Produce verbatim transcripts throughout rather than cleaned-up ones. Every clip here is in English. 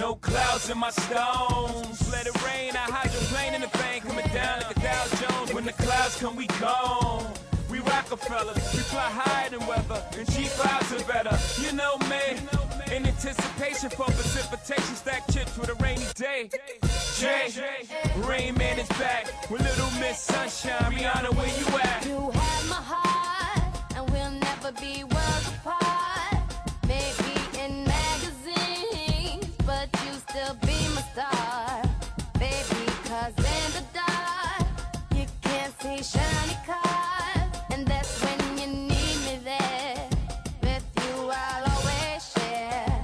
no clouds in my stones. Let it rain, I hydroplane in the bank, coming down like a Dow Jones. When the clouds come, we gone. We Rocafella, we fly higher than weather, and cheap vibes are better. You know me, in anticipation for precipitation, stack chips with a rainy day. Jay, Rain Man is back with Little Miss Sunshine. Rihanna, where you at? You have my heart, and we'll never be worlds apart. Maybe in magazines, but you still be my star, baby. 'Cause in the dark, you can't see shiny cars, and that's when you need me there. With you, I'll always share.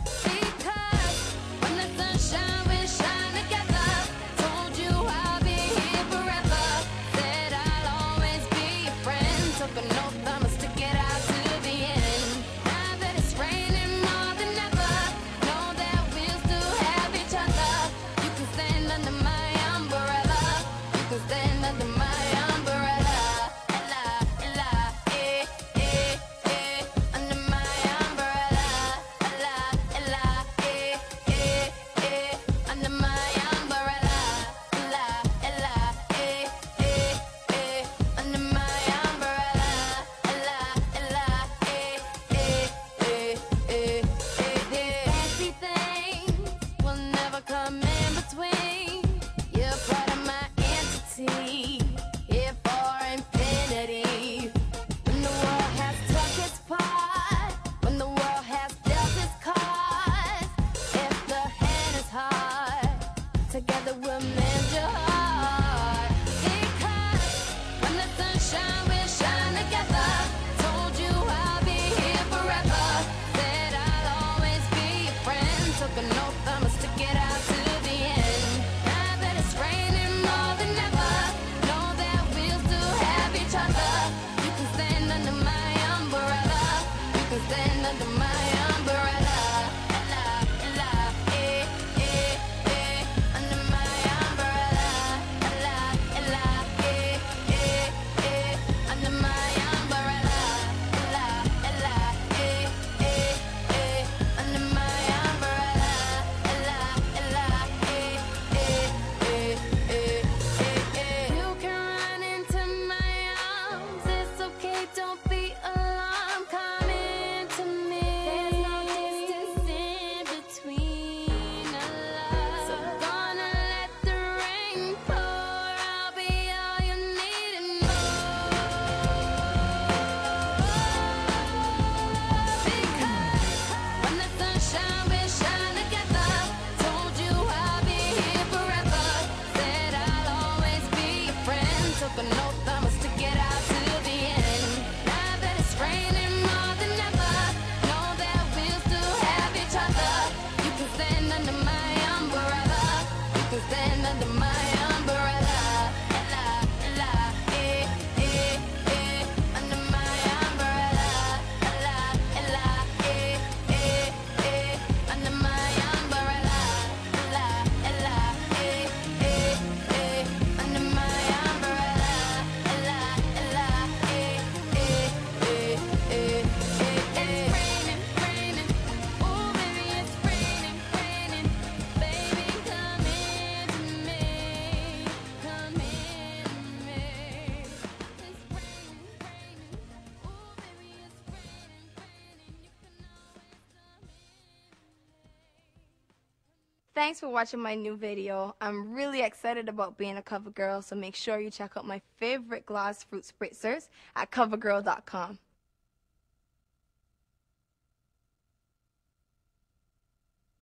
Because when the sunshine will shine together, told you I'll be here forever. Said I'll always be your friend. Took an oath I'ma stick it out to the end. Now that it's raining more than ever, know that we'll still have each other. You can stand under my umbrella. You can stand under my umbrella. Ella, Ella, eh, eh, eh, under my umbrella. Ella, Ella, eh, eh, eh, under my umbrella. Ella, Ella, eh, eh, eh, under my umbrella. Ella, Ella, eh, eh, eh, eh, eh, eh. Fancy things will never come in between. You're part of my entity, here for infinity. When the world has took its part, when the world has dealt its cards, if the hand is hard, together we'll mend your heart. Because when the sunshine will shine together, told you I'll be here forever. Said I'll always be your friend. Took an oath I'ma stick it out to the end. Now that it's raining more than ever, know that we'll still have each other. You can stand under my umbrella. You can stand under my umbrella. Ella, Ella, eh, eh, eh, under my umbrella. Ella, Ella, eh, eh, eh, under my umbrella. Ella, Ella, eh, eh, eh, under my umbrella. Ella, Ella, eh, eh, eh, eh, eh, eh. You can run into my arms. It's okay, don't be alarmed. Come into me. There's no distance in between us. So gonna let the rain pour. I'll be all you need and more. Because when the sunshine will shine together, told you I'll be here forever. Said I'll always be your friend. Took an oath I'ma stick it out to the end. Now that it's raining more than ever, know that we'll still have each other. You can stand under my umbrella. You can stand under my umbrella. Ella, Ella, eh, eh, eh, under my umbrella. Ella, Ella, eh, eh, eh, under my umbrella. Ella, Ella, eh, eh, eh, under my umbrella. Ella, Ella, eh, eh, eh, eh, eh, eh. It's raining, raining. Ooh, baby, it's raining, raining. Baby, come into me. Come into me. It's raining, raining. Ooh, baby, it's raining, raining. You can always come in. Thanks for watching my new video. I'm really excited about being a cover girl, so make sure you check out my favorite gloss fruit spritzers at cover girl dot com.